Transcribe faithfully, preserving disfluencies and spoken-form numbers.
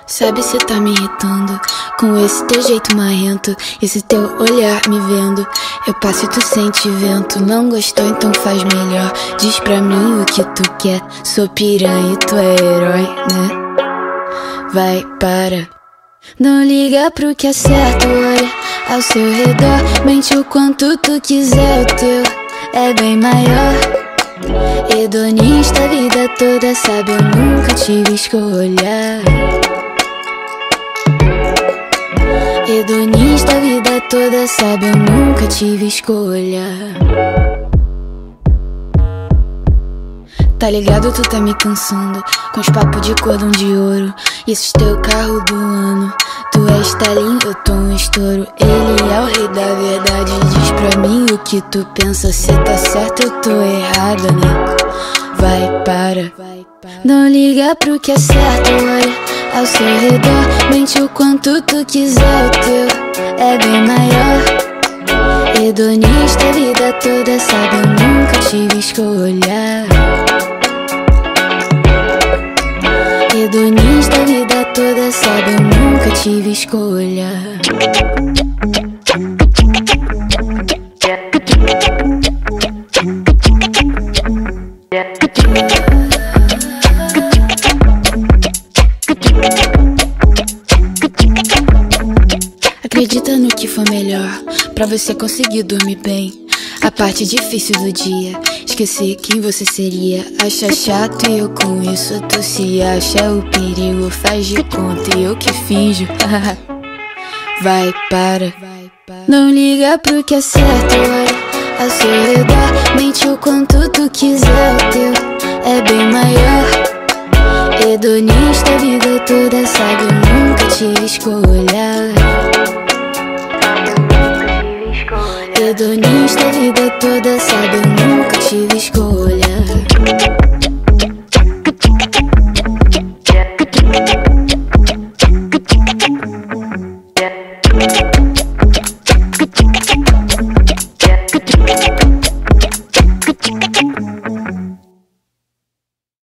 Sabe cê tá me irritando com esse teu jeito marrento, esse teu olhar me vendo. Eu passo e tu sente vento. Não gostou, então faz melhor. Diz pra mim o que tu quer. Sou piranha e tu é herói, né? Vai, para. Não liga pro que é certo, olha ao seu redor. Mente o quanto tu quiser, o teu é bem maior. Hedonista a vida toda, sabe, eu nunca tive escolha. Hedonista a vida toda, sabe, eu nunca tive escolha. Tá ligado, tu tá me cansando com os papos de cordão de ouro e esses teu carro do ano. Tu é Stalin, eu tô um estouro. Ele é o rei da verdade. Diz pra mim o que tu pensa. Se tá certo, eu tô errada, né? Vai, para. Não liga pro que é certo, olha ao seu redor. Mente o quanto tu quiser, o teu é bem maior. Hedonista a vida toda, sabe, eu nunca tive escolha. Hedonista a vida toda, sabe, eu nunca tive escolha. Acredita no que for melhor pra você conseguir dormir bem. A parte difícil do dia, esquecer quem você seria. Acha chato e eu com isso tu se acha. O perigo faz de conta e eu que finjo. Vai, para. Não liga pro que é certo, olha ao seu redor. Mente o quanto tu quiser, o teu é bem maior. Hedonista a vida toda, sabe, eu nunca tive escolha. Hedonista a vida toda, sabe, eu nunca tive escolha.